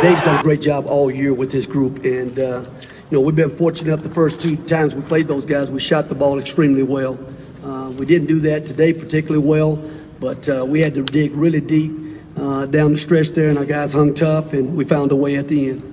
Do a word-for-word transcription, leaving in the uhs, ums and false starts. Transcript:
Dave's done a great job all year with this group, and uh, you know, we've been fortunate enough the first two times we played those guys, we shot the ball extremely well. Uh, we didn't do that today particularly well, but uh, we had to dig really deep uh, down the stretch there, and our guys hung tough, and we found a way at the end.